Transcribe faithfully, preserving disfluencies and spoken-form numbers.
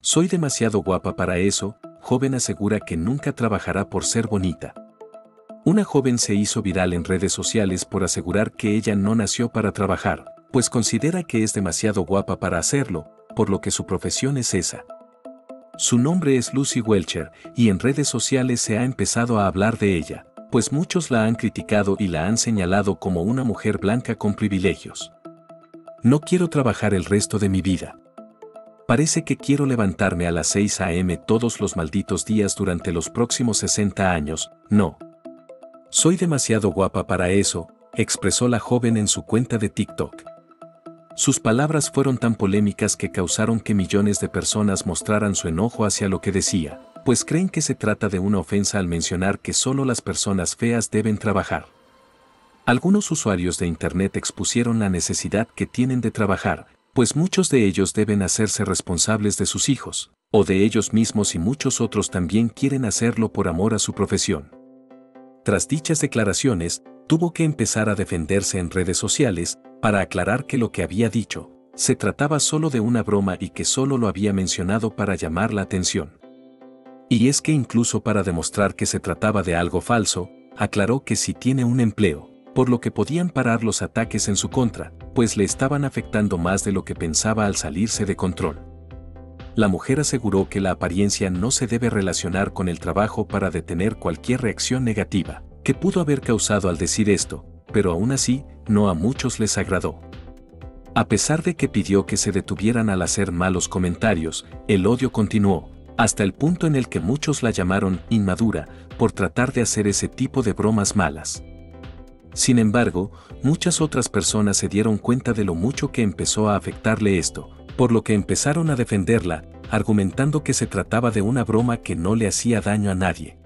Soy demasiado guapa para eso, joven asegura que nunca trabajará por ser bonita. Una joven se hizo viral en redes sociales por asegurar que ella no nació para trabajar, pues considera que es demasiado guapa para hacerlo, por lo que su profesión es esa. Su nombre es Lucy Welcher, y en redes sociales se ha empezado a hablar de ella, pues muchos la han criticado y la han señalado como una mujer blanca con privilegios. No quiero trabajar el resto de mi vida. Parece que quiero levantarme a las seis a eme todos los malditos días durante los próximos sesenta años, no. Soy demasiado guapa para eso, expresó la joven en su cuenta de TikTok. Sus palabras fueron tan polémicas que causaron que millones de personas mostraran su enojo hacia lo que decía, pues creen que se trata de una ofensa al mencionar que solo las personas feas deben trabajar. Algunos usuarios de Internet expusieron la necesidad que tienen de trabajar, pues muchos de ellos deben hacerse responsables de sus hijos, o de ellos mismos y muchos otros también quieren hacerlo por amor a su profesión. Tras dichas declaraciones, tuvo que empezar a defenderse en redes sociales, para aclarar que lo que había dicho, se trataba solo de una broma y que solo lo había mencionado para llamar la atención. Y es que incluso para demostrar que se trataba de algo falso, aclaró que sí tiene un empleo, por lo que podían parar los ataques en su contra, pues le estaban afectando más de lo que pensaba al salirse de control. La mujer aseguró que la apariencia no se debe relacionar con el trabajo para detener cualquier reacción negativa que pudo haber causado al decir esto, pero aún así, no a muchos les agradó. A pesar de que pidió que se detuvieran al hacer malos comentarios, el odio continuó, hasta el punto en el que muchos la llamaron inmadura por tratar de hacer ese tipo de bromas malas. Sin embargo, muchas otras personas se dieron cuenta de lo mucho que empezó a afectarle esto, por lo que empezaron a defenderla, argumentando que se trataba de una broma que no le hacía daño a nadie.